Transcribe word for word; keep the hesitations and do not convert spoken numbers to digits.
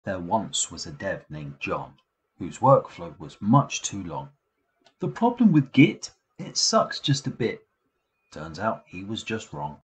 There once was a dev named John, whose workflow was much too long. The problem with Git, it sucks just a bit. Turns out he was just wrong.